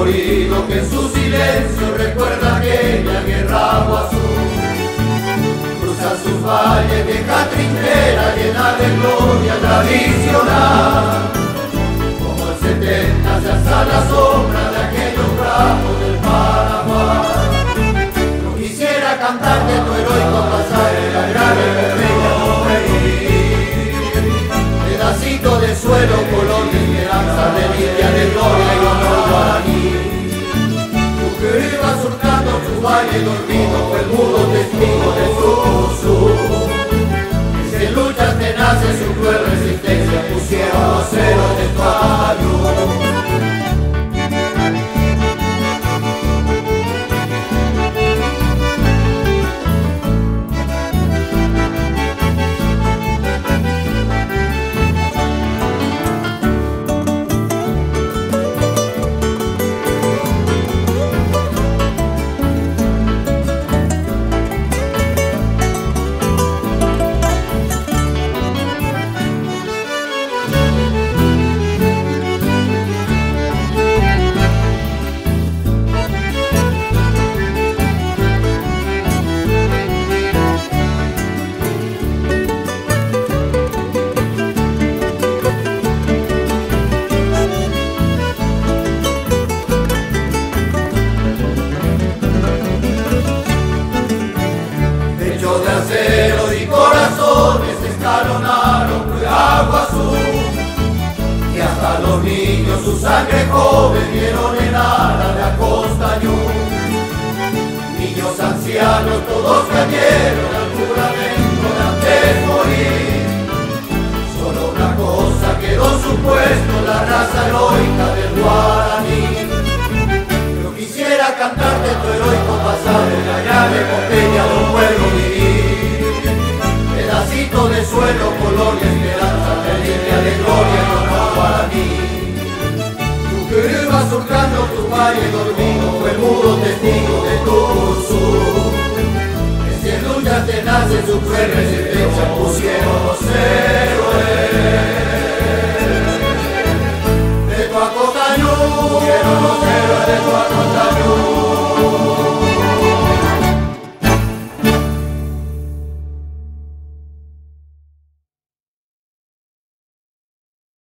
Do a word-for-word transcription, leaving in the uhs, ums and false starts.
oído que en su silencio recuerda aquella guerra agua azul. Cruzan sus valles, vieja trinchera llena de gloria tradicional. Como el setenta se alza la sombra de aquellos bravos del Paraguay. No quisiera cantarte tu heroico pasaje, la grave estrella no reír. Pedacito de suelo, color de esperanza, de lidia de gloria y honor guaraní. Tú que ibas surcando tu valle dormido, fue el mudo testigo de su sur. Que en luchas tenaces su cruel resistencia pusieron los ceros de tu ayuno. Y corazones escalonaron agua azul, y hasta los niños su sangre joven vieron en ala de Acostañú. Niños ancianos todos cayeron al juramento de antes morir. Solo una cosa quedó en su puesto, la raza heroica del guaraní. Yo quisiera cantarte tu heroico pasaje, la llave epopeya de un pueblo vivir. Pedacito de suelo, color y esperanza, de línea de gloria y honor guaraní. Tú que ibas surcando tu valle dormido, fue el mudo testigo de tu sur. Que si en luchas tenaces su cruel resistencia pusieron los celos